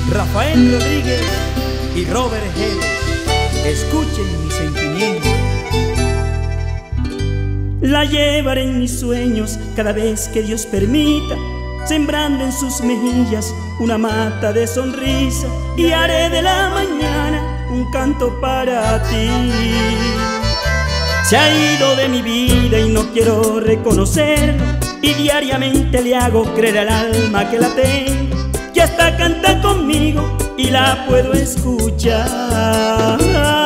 Rafael Rodríguez y Robert Geles, escuchen mi sentimiento. La llevaré en mis sueños cada vez que Dios permita, sembrando en sus mejillas una mata de sonrisa, y haré de la mañana un canto para ti. Se ha ido de mi vida y no quiero reconocerlo, y diariamente le hago creer al alma que la tengo, que hasta canta conmigo y la puedo escuchar.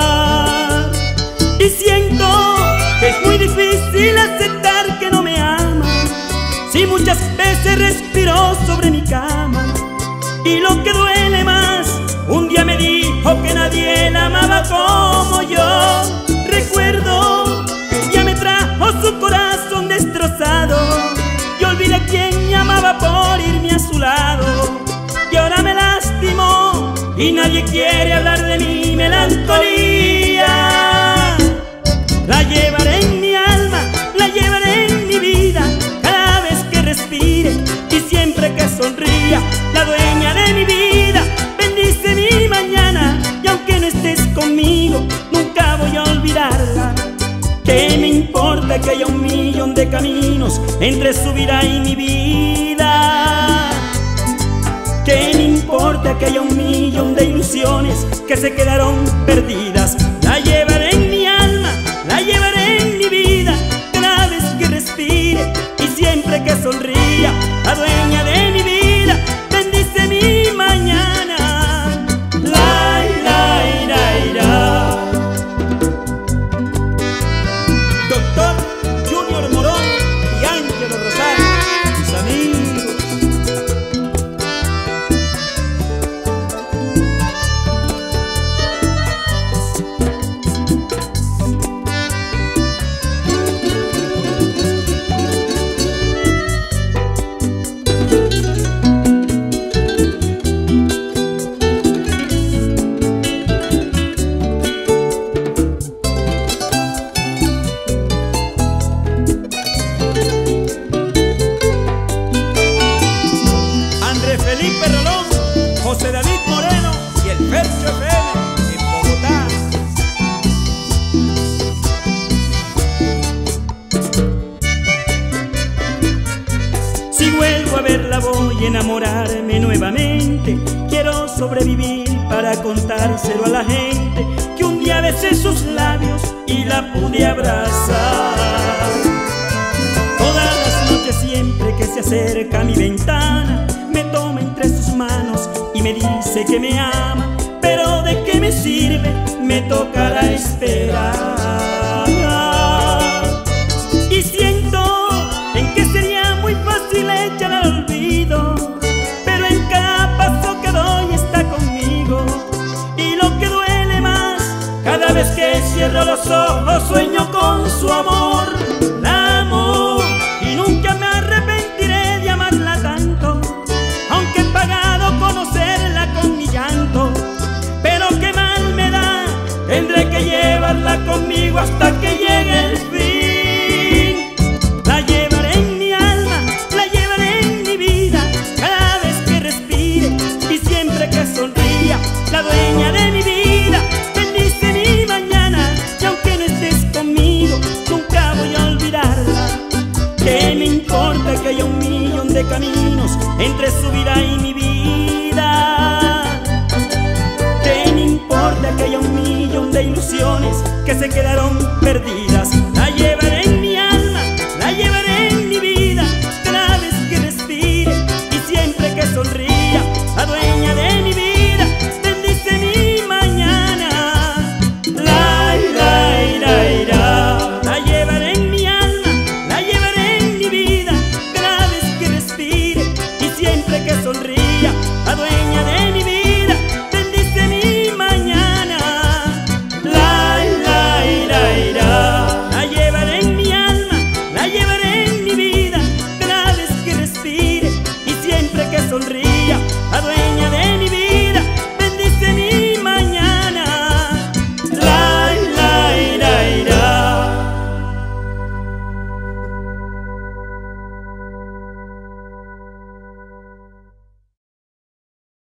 Y siento que es muy difícil aceptar que no me ama, si muchas veces respiró sobre mi cama. Y lo que duele más, un día me dijo que nadie la amaba como yo. Recuerdo que un día me trajo su corazón destrozado, y olvidé a quien me amaba por irme a su lado. Y ahora me lastimó y nadie quiere hablar de mi melancolía. La llevaré en mi alma, la llevaré en mi vida, cada vez que respire y siempre que sonría. La dueña de mi vida bendice mi mañana, y aunque no estés conmigo, nunca voy a olvidarla. ¿Qué me importa que haya un millón de caminos entre su vida y mi vida? ¿Qué me importa que haya un millón de ilusiones que se quedaron perdidas? La llevaré en mi alma, la llevaré en mi vida, cada vez que respire y siempre que sonría. La dueña de mi vida bendice mi mañana. La, la, la, la. Doctor Junior Morón y Ángelo Rosario, mis amigos. Felipe Rolón, José David Moreno y el Fercho FM en Bogotá. Si vuelvo a verla voy a enamorarme nuevamente. Quiero sobrevivir para contárselo a la gente, que un día besé sus labios y la pude abrazar. Todas las noches siempre que se acerca a mi ventana, me toma entre sus manos y me dice que me ama. Pero ¿de qué me sirve? Me tocará esperar. Y siento en que sería muy fácil echar al olvido, pero en cada paso que doy está conmigo. Y lo que duele más, cada vez que cierro los ojos sueño con su amor. La amo y nunca me arrepentiré de amarla tanto, aunque he pagado conocerla con mi llanto. Pero qué mal me da, tendré que llevarla conmigo hasta que llegue el fin. La llevaré en mi alma, la llevaré en mi vida, cada vez que respire y siempre que sonría. La dueña de mi vida bendice mi mañana, y aunque no estés conmigo, nunca voy a olvidarla. ¿Qué me importa que haya un millón de caminos entre su vida y mi vida? ¿Qué me importa que haya un millón de ilusiones que se quedaron perdidas? La llevaré en mi alma, la llevaré en mi vida, cada vez que respire y siempre que sonría. La dueña de mi vida bendice mi mañana. La, la, la, la. La llevaré en mi alma, la llevaré en mi vida, cada vez que respire y siempre que sonría. La dueña de mi vida bendice mi mañana. La, la, la, la. La llevaré en mi alma, la llevaré en mi vida, cada vez que respire y siempre que sonría. La dueña de